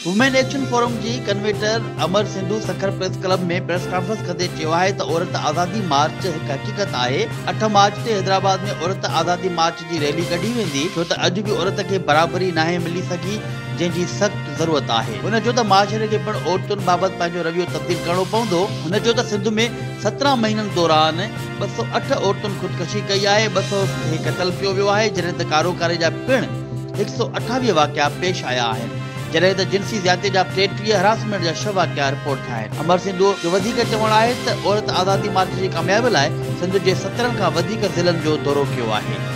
Women action forum जी convener Amar Sindhu Sukkur press club में press conference कंदे चयो आहे त औरत आज़ादी मार्च हिकु हक़ीक़त आहे। 8 मार्च ते हैदराबाद में औरत आज़ादी मार्च जी रैली कढी वेंदी, छो त अॼु बि औरत खे बराबरी नाहे मिली सघी, जंहिंजी सख़्त ज़रूरत आहे। हुन चयो त माशरे खे पिणु औरतुनि बाबति पंहिंजो रवैयो तब्दील करणो पवंदो। हुन चयो त सिंध में 17 महीननि दौरान 208 औरतुनि ख़ुदकुशी कई आहे, 200 खे क़तल कयो वियो आहे, जॾहिं त कारोकारे जा पिणु 128 वाक़िया पेश आया आहिनि, जॾहिं त जिन्सी ज़्यादती जा 33 हरासमेंट जा 6 वाक़िया रिपोर्ट थिया आहिनि। अमर सिंधु जो वधीक चवणु आहे त औरत आज़ादी मार्च जी कामयाबी लाइ सिंध जे 17 खां वधीक ज़िलनि जो दौरो कयो आहे।